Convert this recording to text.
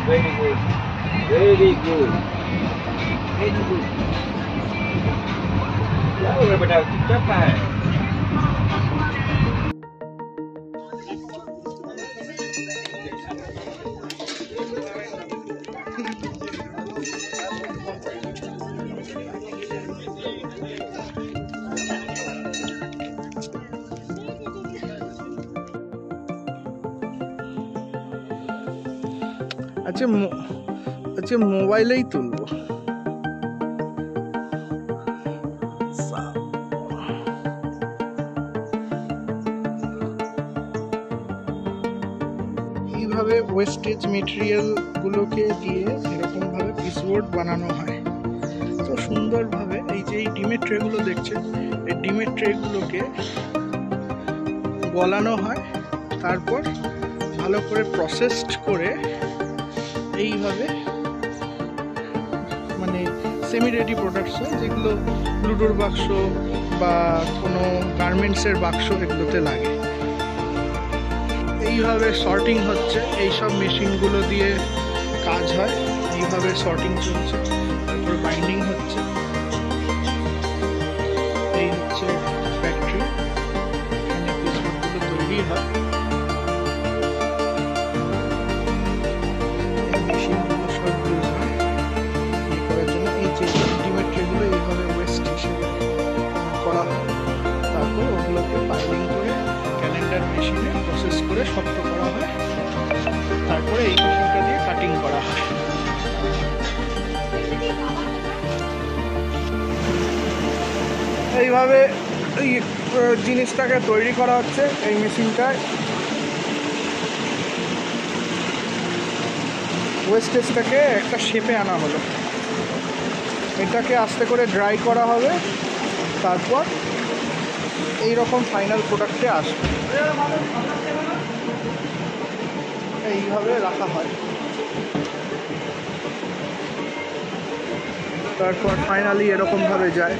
very good. Very good. Very good. क्या हो गया बेटा चुपचाप कहाँ है? अच्छा मोबाइल ही तुलबो এইভাবে ওয়েস্টেজ মেটেরিয়াল গুলোকে দিয়ে এরকম ভাবে পিসবোর্ড বানানো হয়। তো সুন্দরভাবে এই যে এই ডিমের ট্রেগুলো দেখছেন, এই ডিমের ট্রেগুলোকে গলানো হয়, তারপর ভালো করে প্রসেসড করে এইভাবে মানে সেমি রেডি প্রোডাক্টস হয়, যেগুলো লুডোর বাক্স বা কোনো গার্মেন্টসের বাক্স এগুলোতে লাগে। এইভাবে সর্টিং হচ্ছে, এইসব মেশিনগুলো দিয়ে কাজ হয়, এইভাবে সর্টিং চলছে, তারপরে বাইন্ডিং হচ্ছে। এই হচ্ছে ফ্যাক্টরি, এখানে পিসবোর্ডগুলো তৈরি হয়। তারপর ওগুলোকে বাইন্ডিং করে ক্যালেন্ডার মেশিনে প্রসেস করে শক্ত করা হয়, তারপরে এই মেশিনটা দিয়ে কাটিং করা হয়। এইভাবে এই জিনিসটাকে তৈরি করা হচ্ছে এই মেশিনটায়। ওয়েস্টেজটাকে একটা শেপে আনা হলো, এটাকে আস্তে করে ড্রাই করা হবে, তারপর এইরকম ফাইনাল প্রোডাক্টে আসবে। এইভাবে রাখা হয়, তারপর ফাইনালি এরকম ভাবে যায়।